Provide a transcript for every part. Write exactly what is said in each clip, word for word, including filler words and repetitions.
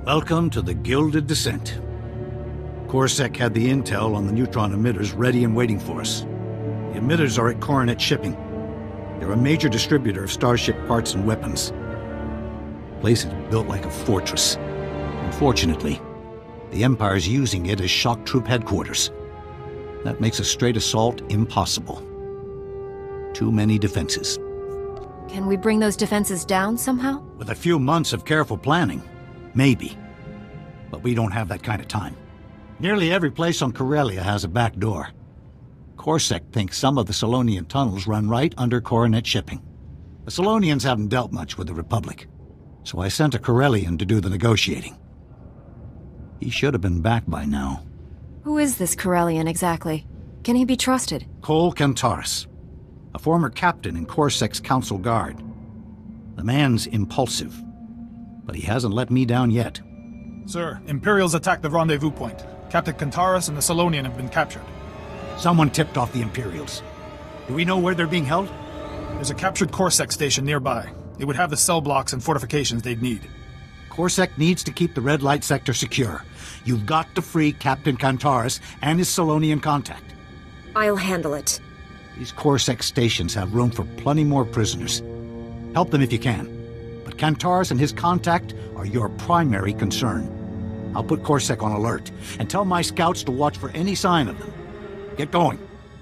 Welcome to the Gilded Descent. Corsac had the intel on the neutron emitters ready and waiting for us. The emitters are at Coronet Shipping. They're a major distributor of starship parts and weapons. The place is built like a fortress. Unfortunately, the Empire's using it as shock troop headquarters. That makes a straight assault impossible. Too many defenses. Can we bring those defenses down somehow? With a few months of careful planning, maybe. But we don't have that kind of time. Nearly every place on Corellia has a back door. Corsac thinks some of the Solonian tunnels run right under Coronet Shipping. The Solonians haven't dealt much with the Republic, so I sent a Corellian to do the negotiating. He should have been back by now. Who is this Corellian exactly? Can he be trusted? Cole Kantaris, a former captain in Corsac's Council Guard. The man's impulsive, but he hasn't let me down yet. Sir, Imperials attacked the rendezvous point. Captain Kantaris and the Solonian have been captured. Someone tipped off the Imperials. Do we know where they're being held? There's a captured Corsac station nearby. It would have the cell blocks and fortifications they'd need. Corsac needs to keep the red light sector secure. You've got to free Captain Kantaris and his Solonian contact. I'll handle it. These Corsac stations have room for plenty more prisoners. Help them if you can. But Kantaris and his contact are your primary concern. I'll put Corsac on alert, and tell my scouts to watch for any sign of them. Get going.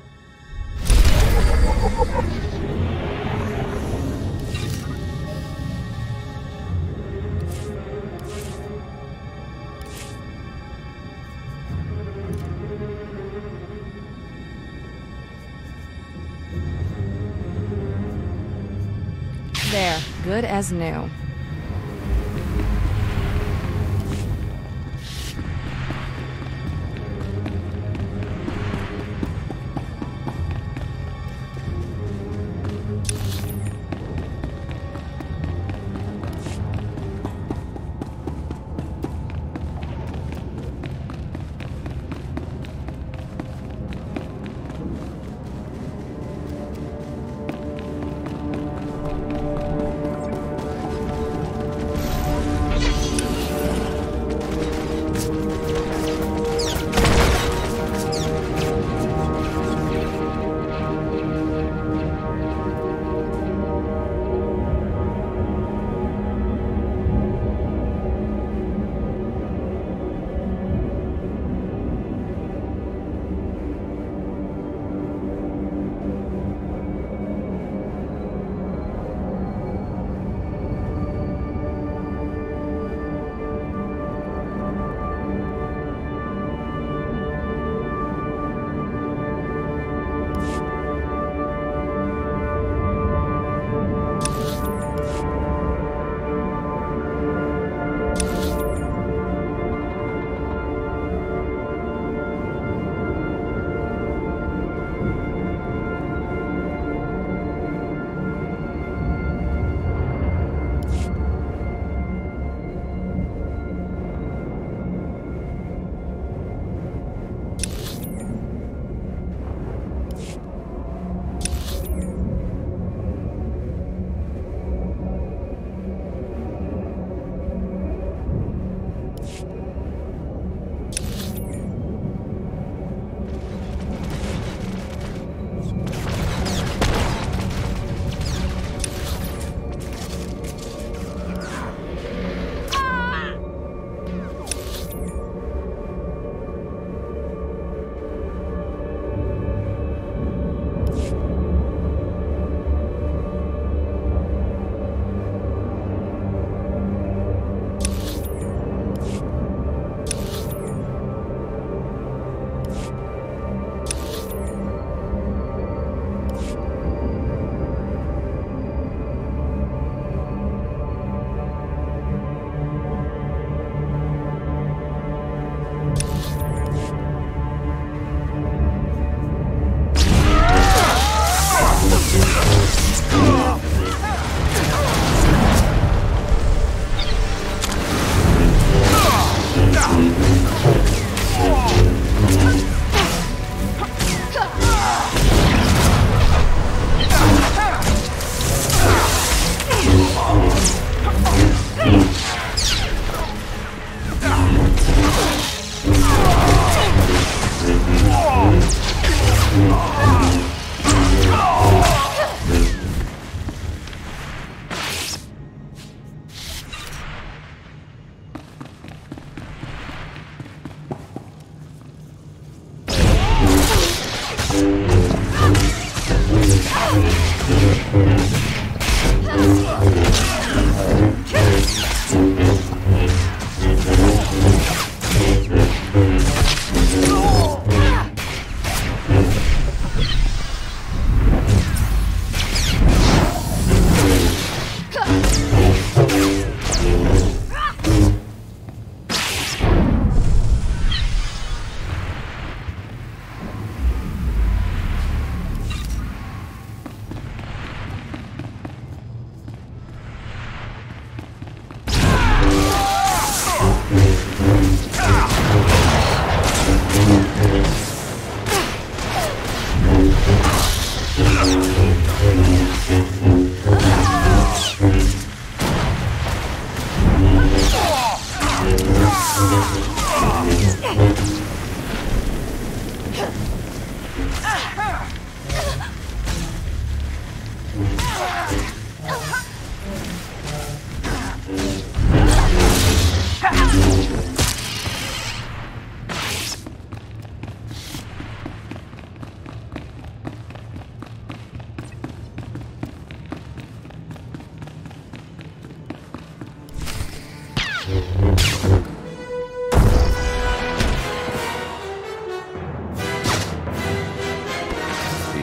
There, good as new.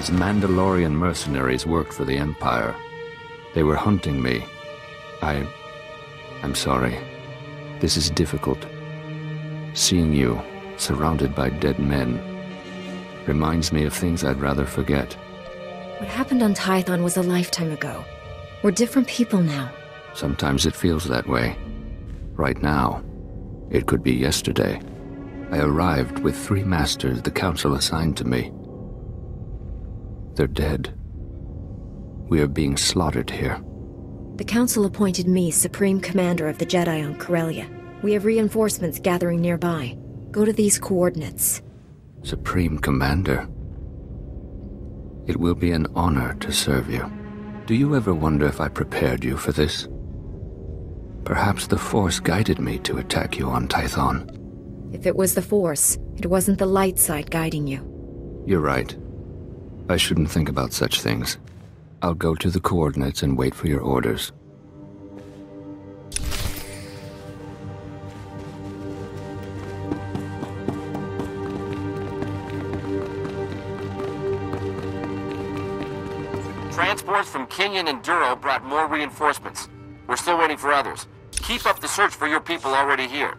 These Mandalorian mercenaries worked for the Empire. They were hunting me. I... I'm sorry. This is difficult. Seeing you, surrounded by dead men, reminds me of things I'd rather forget. What happened on Tython was a lifetime ago. We're different people now. Sometimes it feels that way. Right now, it could be yesterday. I arrived with three masters the Council assigned to me. They're dead. We are being slaughtered here. The Council appointed me Supreme Commander of the Jedi on Corellia. We have reinforcements gathering nearby. Go to these coordinates. Supreme Commander. It will be an honor to serve you. Do you ever wonder if I prepared you for this? Perhaps the Force guided me to attack you on Tython. If it was the Force, it wasn't the light side guiding you. You're right. I shouldn't think about such things. I'll go to the coordinates and wait for your orders. Transports from Kenyon and Duro brought more reinforcements. We're still waiting for others. Keep up the search for your people already here.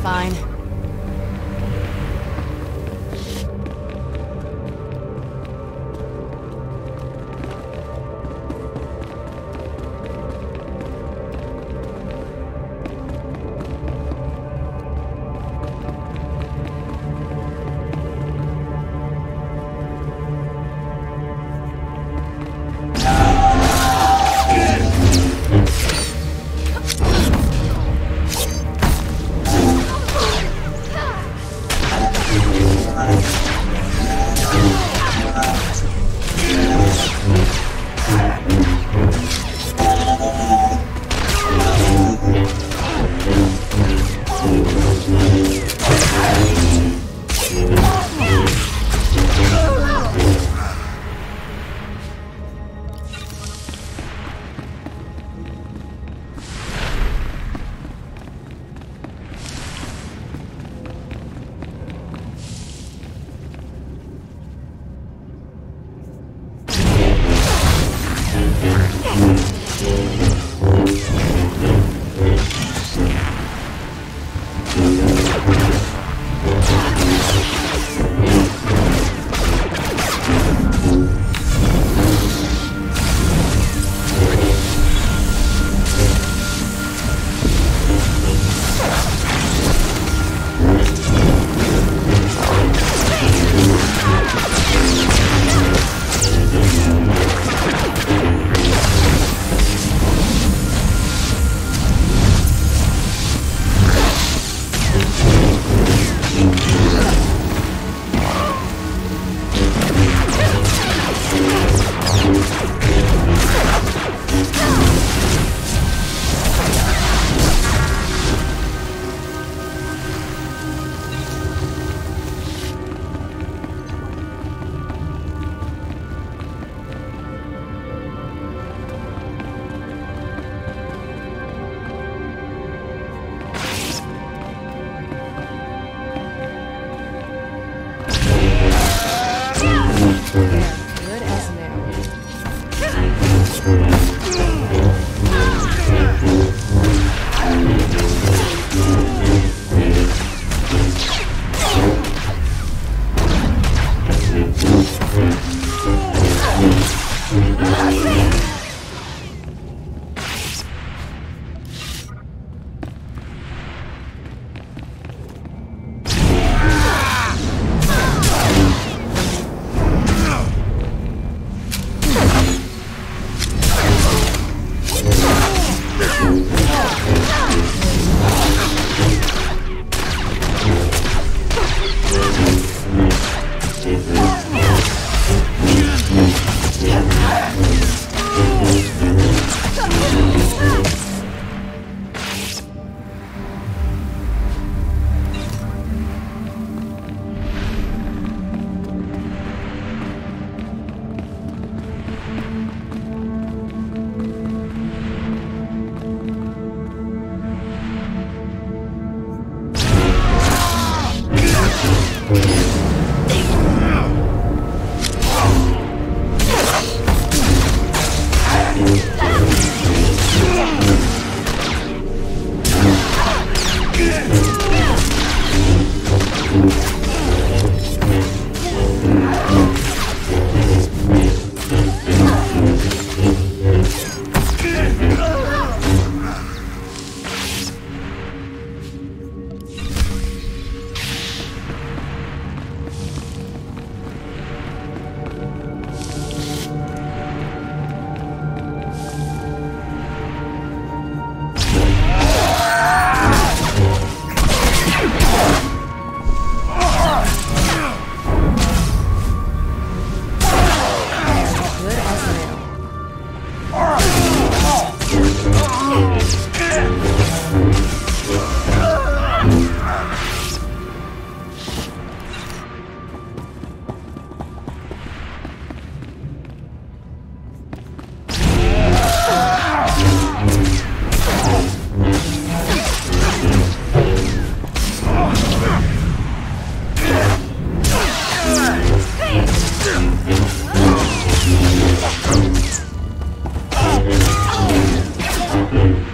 fine. Good as new.